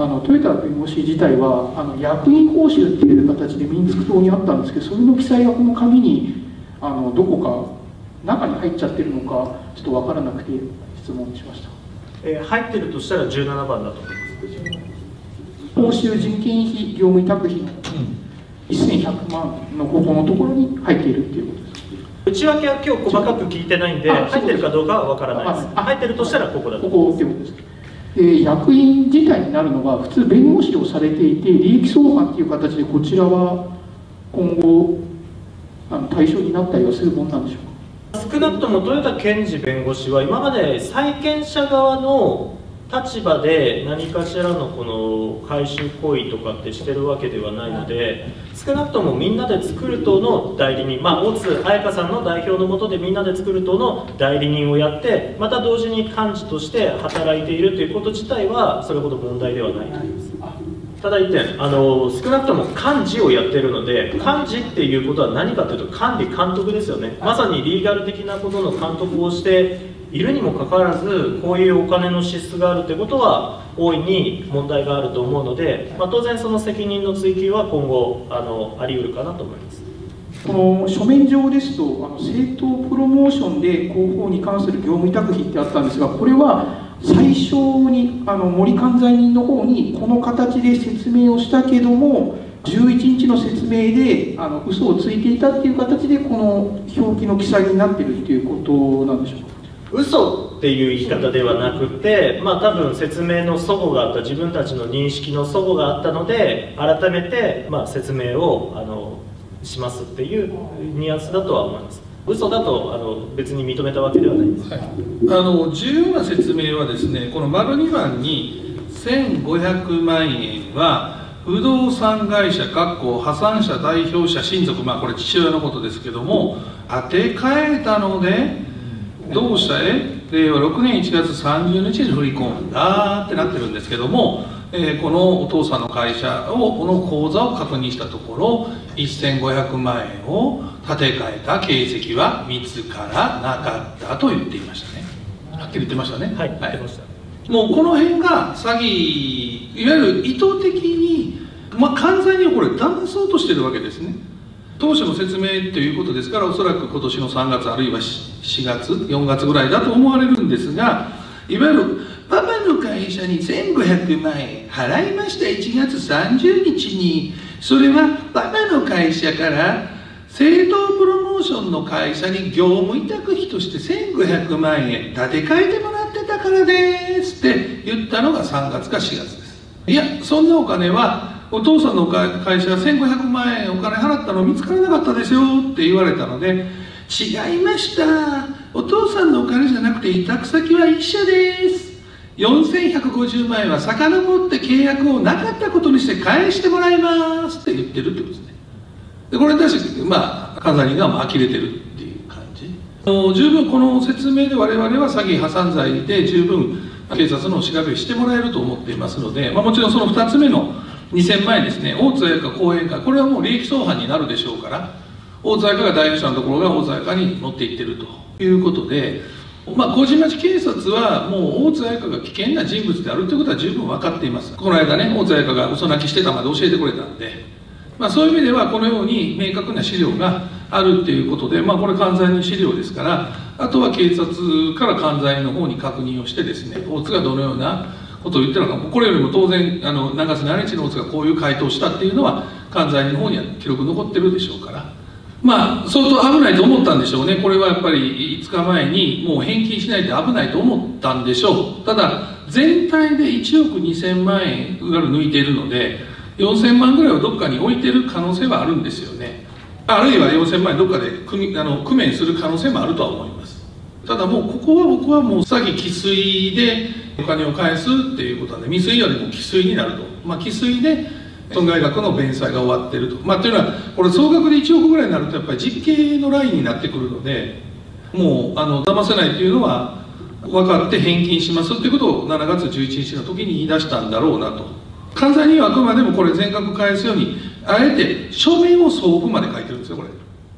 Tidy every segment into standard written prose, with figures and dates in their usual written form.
豊田弁護士自体は役員報酬っていう形で民族党にあったんですけど、それの記載がこの紙にどこか中に入っちゃってるのかちょっと分からなくて質問しました。 入ってるとしたら17番だと思います。 報酬人件費業務委託費の1100万のここのところに入っているっていうことです。 内訳は今日細かく聞いてないんで入ってるかどうかは分からないです。入ってるとしたらここだと思います。 ここってことです。役員自体になるのが普通弁護士をされていて利益相反っていう形でこちらは今後対象になったりはするものなんでしょうか。 少なくとも豊田健二弁護士は今まで債権者側の立場で何かしらのこの回収行為とかってしてるわけではないので、少なくともみんなで作る党の代理人、大津彩香さんの代表の下でみんなで作る党の代理人をやって、また同時に幹事として働いているということ自体はそれほど問題ではないと思います。ただ一点、少なくとも幹事をやってるので、幹事っていうことは何かというと管理監督ですよね。まさにリーガル的なことの監督をしているにもかかわらず、こういうお金の支出があるということは大いに問題があると思うので、当然その責任の追及は今後あり得るかなと思います。 この書面上ですと政党プロモーションで広報に関する業務委託費ってあったんですが、これは最初に森監罪人の方にこの形で説明をしたけども11日の説明で嘘をついていたっていう形でこの表記の記載になっているっていうことなんでしょうか。 嘘っていう言い方ではなくて、多分説明の齟齬があった、自分たちの認識の齟齬があったので改めて説明をしますっていうニュアンスだとは思います。嘘だと別に認めたわけではないです。 重要な説明はですね、この丸2番に1500万円は不動産会社破産者代表者親族、これ父親のことですけども当て替えたので同社へ令和6年1月30日に振り込んだってなってるんですけども、このお父さんの会社をこの口座を確認したところ1500万円を立て替えた形跡は見つからなかったと言っていましたね。はっきり言ってましたね。 はい、言ってました。 もうこの辺が詐欺、いわゆる意図的に、完全にこれ騙そうとしてるわけですね。当初の説明ということですから、おそらく今年の3月あるいは4月4月ぐらいだと思われるんですが、いわゆるパパの会社に1500万円払いました1月30日に、それはパパの会社から政党プロモーションの会社に業務委託費として1500万円立て替えてもらってたからですって言ったのが3月か4月です。いや、そんなお金はお父さんの会社は1500万円お金払ったの見つからなかったですよって言われたので、違いました、お父さんのお金じゃなくて委託先は一緒です、4150万円は遡って契約をなかったことにして返してもらいますって言ってるってことですね。でこれに対して監査人が呆れてるっていう感じ。十分この説明で我々は詐欺破産罪で十分警察の調べをしてもらえると思っていますので、もちろんその2つ目の2000万円ですね、大津彩香後援会、これはもう利益相反になるでしょうから、大津彩香が代表者のところが大津彩香に持っていってるということで、麹町警察はもう大津彩香が危険な人物であるということは十分分かっています。この間ね、大津彩香が嘘泣きしてたまで教えてくれたんで、そういう意味ではこのように明確な資料があるっていうことで、これ関西人資料ですから、あとは警察から関西の方に確認をしてですね、大津がどのようなことを言ってるのか、これよりも当然何月何日の大津がこういう回答をしたっていうのは関西の方には記録残ってるでしょうから、相当危ないと思ったんでしょうね。これはやっぱり5日前にもう返金しないと危ないと思ったんでしょう。ただ全体で1億2000万円抜いているので4000万ぐらいをどっかに置いてる可能性はあるんですよね。あるいは4000万円どっかで工面する可能性もあるとは思います。ただもうここは僕はもう詐欺既遂でお金を返すっていうことはね、未遂よりも既遂になると、既遂で損害額の弁済が終わってると、というのはこれ総額で1億ぐらいになるとやっぱり実刑のラインになってくるので、もう騙せないというのは分かって返金しますっていうことを7月11日の時に言い出したんだろうなと。関西にはあくまでもこれ全額返すようにあえて書面を送付まで書いてるんですよ。これ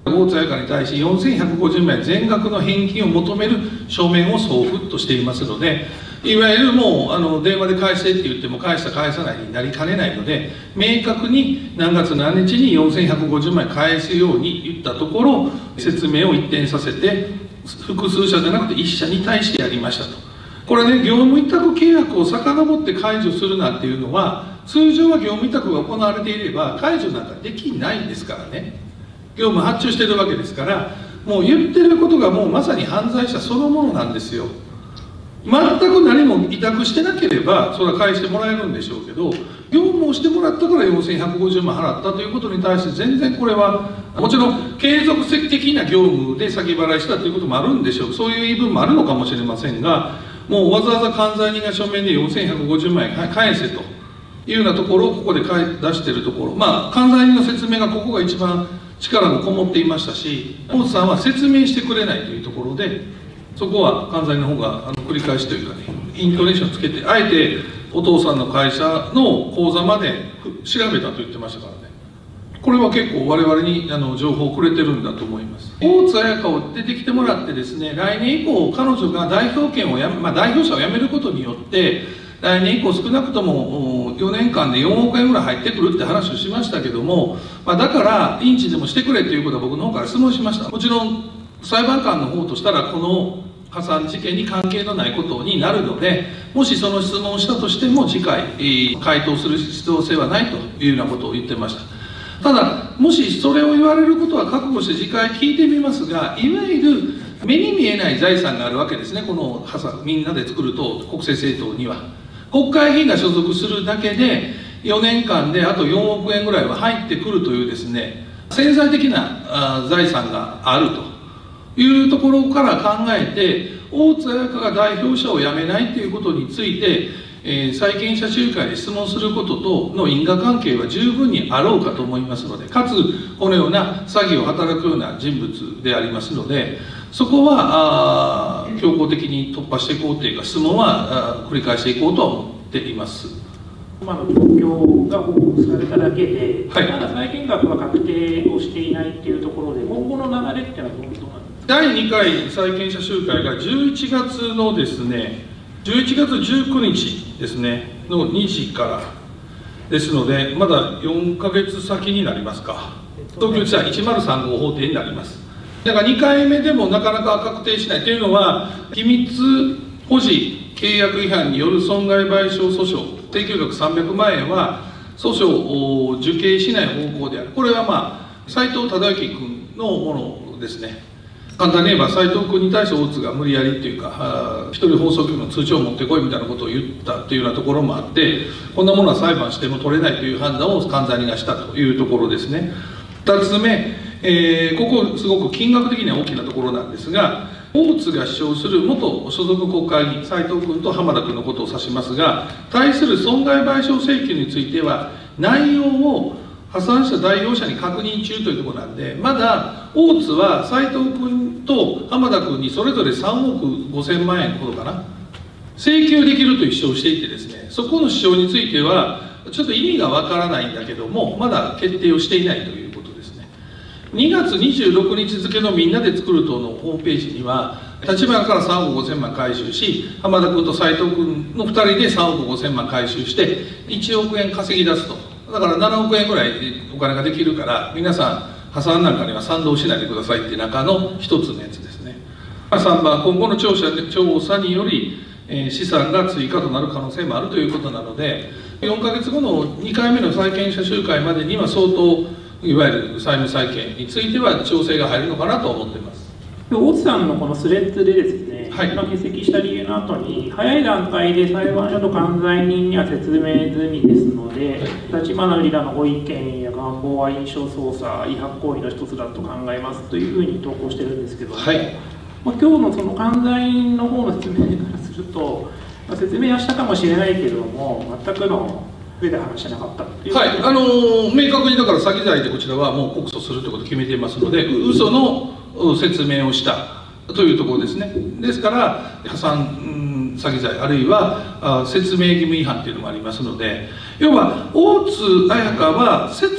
大津彩香に対し4150万円全額の返金を求める書面を送付としていますので、いわゆるもう電話で返せって言っても返した返さないになりかねないので、明確に何月何日に4150万円返すように言ったところ、説明を一転させて複数社じゃなくて1社に対してやりましたと。これね、業務委託契約を遡って解除するなんていうのは、通常は業務委託が行われていれば解除なんかできないんですからね。業務発注してるわけですから、もう言ってることがもうまさに犯罪者そのものなんですよ。全く何も委託してなければそれは返してもらえるんでしょうけど、業務をしてもらったから4150万払ったということに対して、全然これはもちろん継続的な業務で先払いしたということもあるんでしょう。そういう言い分もあるのかもしれませんが、もうわざわざ関西人が書面で4150万円返せというようなところをここで出しているところ、関西人の説明がここが一番力もこもっていましたし、大津さんは説明してくれないというところで、そこは関西の方が繰り返しというかね、イントネーションつけて、あえてお父さんの会社の口座まで調べたと言ってましたからね。これは結構我々に情報をくれてるんだと思います。大津彩香を出てきてもらってですね、来年以降彼女が代表権を代表者を辞めることによって、来年以降少なくとも4年間で4億円ぐらい入ってくるって話をしましたけども、だからインチでもしてくれということは僕の方から質問しました。もちろん裁判官の方としたらこの破産事件に関係のないことになるので、もしその質問をしたとしても次回回答する必要性はないというようなことを言ってました。ただもしそれを言われることは覚悟して次回聞いてみますが、いわゆる目に見えない財産があるわけですね。この破産みんなで作ると国政政党には国会議員が所属するだけで4年間であと4億円ぐらいは入ってくるというですね、潜在的な財産があるというところから考えて、大津彩香が代表者を辞めないということについて、債権者集会で質問することとの因果関係は十分にあろうかと思いますので、かつこのような詐欺を働くような人物でありますので、そこは強硬的に突破していこうというか、質問は繰り返していこうとは思っています。 今の状況が報告されただけで、 はい、 まだ債権額は確定をしていないっていうところで、今後の流れっていうのはどうなんですか。 第2回債権者集会が11月のですね、11月19日ですねの2時からですので、まだ4ヶ月先になりますか。東京地裁103号法廷になります。だから2回目でもなかなか確定しないというのは、秘密保持契約違反による損害賠償訴訟請求額300万円は訴訟を受刑しない方向である。これは斉藤忠之君のものですね。簡単に言えば斉藤君に対して大津が無理やりっていうか、一人放送局の通帳を持ってこいみたいなことを言ったというようなところもあって、こんなものは裁判しても取れないという判断を関西人がしたというところですね。2つ目、ここすごく金額的には大きなところなんですが、大津が主張する元所属国会議員斉藤君と浜田君のことを指しますが、対する損害賠償請求については内容を破産した代表者に確認中というところなんで、まだ大津は斉藤君と浜田君にそれぞれ3億5000万円ほどかな請求できるという主張をしていてですね、そこの主張についてはちょっと意味がわからないんだけども、まだ決定をしていないということですね。2月26日付のみんなで作る党のホームページには、立花から3億5000万回収し、浜田君と斉藤君の2人で3億5000万回収して1億円稼ぎ出すと。だから7億円ぐらいお金ができるから、皆さん破産なんかには賛同しないでくださいっていう中の一つのやつですね。3番、今後の調査により資産が追加となる可能性もあるということなので、4ヶ月後の2回目の債権者集会までには相当いわゆる債務再建については調整が入るのかなと思っています。 大津さんのこのスレッズでですね、 はい、 欠席した理由の後に、早い段階で裁判所と関西人には説明済みですので、立花売らのご意見や願望は印象操作、違反行為の一つだと考えますというふうに投稿してるんですけども、 はい、 今日のその関西人の方の説明からすると、説明はしたかもしれないけれども、全くの上で話してなかったっていう。 はい、明確にだから詐欺罪でこちらはもう告訴するということを決めていますので、嘘の説明をしたというところですね。ですから破産詐欺罪あるいは説明義務違反というのもありますので、要は大津彩香は説明を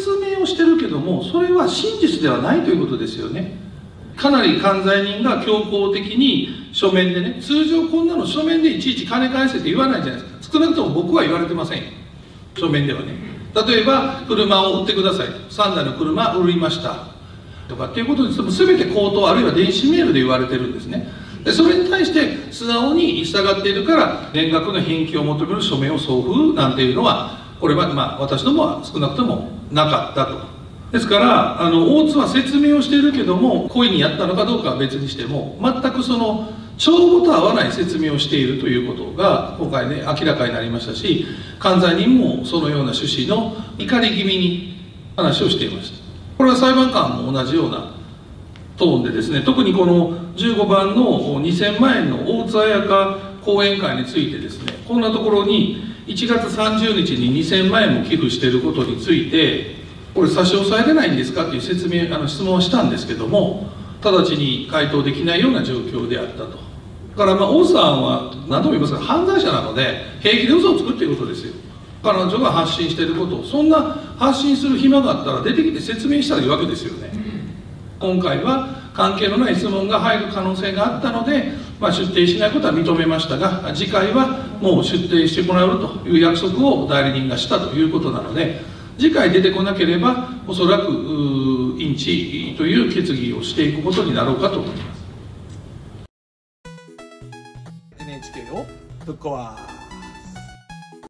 をしてるけども、それは真実ではないということですよね。かなり管財人が強硬的に書面でね、通常こんなの書面でいちいち金返せって言わないじゃないですか。少なくとも僕は言われてませんよ、書面ではね。例えば車を売ってください、3台の車売りましたとかっていうことで全て口頭あるいは電子メールで言われてるんですね。でそれに対して素直に従っているから年額の返金を求める書面を送付なんていうのは、これは私どもは少なくともなかったと。ですから大津は説明をしているけども、故意にやったのかどうかは別にしても、全くその帳簿と合わない説明をしているということが今回ね明らかになりましたし、管財人もそのような趣旨の怒り気味に話をしていました。これは裁判官も同じようなトーンでですね、特にこの15番の2000万円の大津綾香講演会についてですね、こんなところに1月30日に2000万円も寄付していることについて、これ差し押さえれないんですかっていう説明質問をしたんですけども、直ちに回答できないような状況であったと。だから王さんは何度も言いますが犯罪者なので、平気で嘘をつくっていうことですよ。彼女が発信していることを、そんな発信する暇があったら出てきて説明したらいいわけですよね。今回は関係のない質問が入る可能性があったので、出廷しないことは認めましたが、次回はもう出廷してもらうという約束を代理人がしたということなので、次回出てこなければおそらく隠置という決議をしていくことになろうかと思います。 NHK をぶっ壊